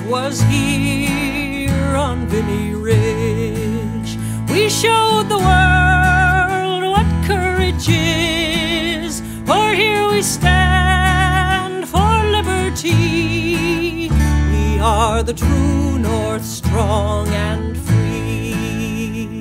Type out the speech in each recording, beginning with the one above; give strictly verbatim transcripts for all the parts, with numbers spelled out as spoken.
was here on Vimy Ridge we showed the world what courage is, for here we stand for liberty. We are the true North, strong and free.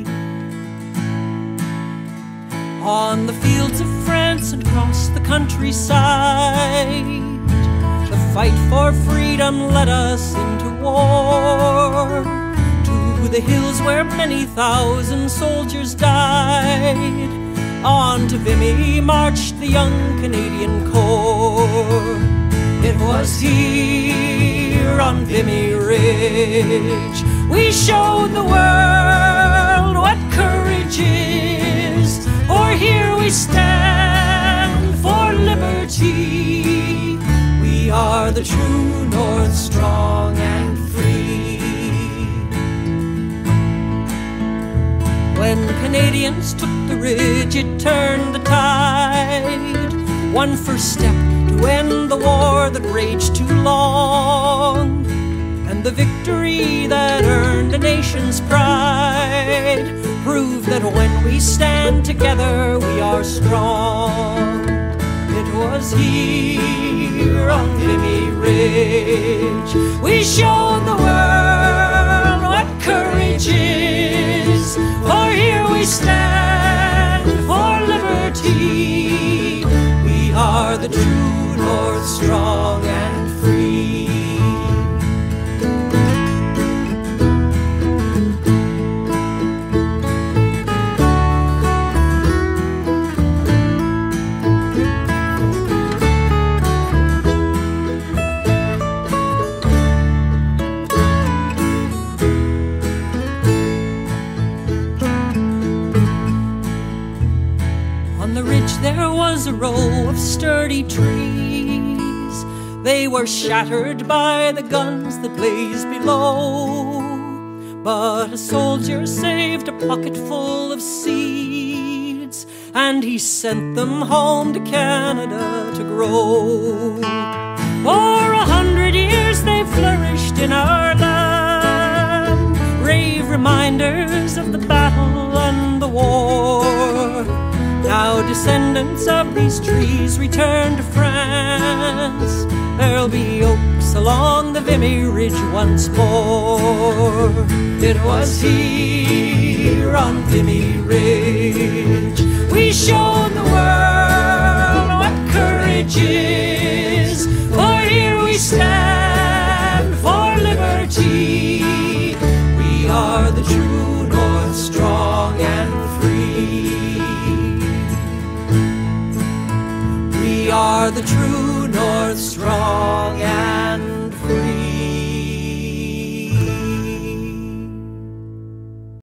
On the fields of France and across the countryside, the fight for freedom led us into war. To the hills where many thousand soldiers died, on to Vimy marched the young Canadian Corps. It was here on Vimy Ridge we showed the world what courage is, for here we stand for liberty. We are the true North, strong and free. When Canadians took the ridge, it turned the tide. One first step to end the war that raged too long, and the victory that earned a nation's pride proved that when we stand together we are strong. It was here on Vimy Ridge we showed the world what courage is, for here we stand for liberty. We are the true North, strong and free. On the ridge there was a row of sturdy trees. They were shattered by the guns that blazed below, but a soldier saved a pocket full of seeds, and he sent them home to Canada to grow. For a hundred years they flourished in our land, brave reminders of the battle and the war. Now descendants of these trees return to France. There'll be oaks along the Vimy Ridge once more. It was here on Vimy Ridge we showed the world what courage is, for here we stand for liberty. We are the true North, strong and free. We are the true North, strong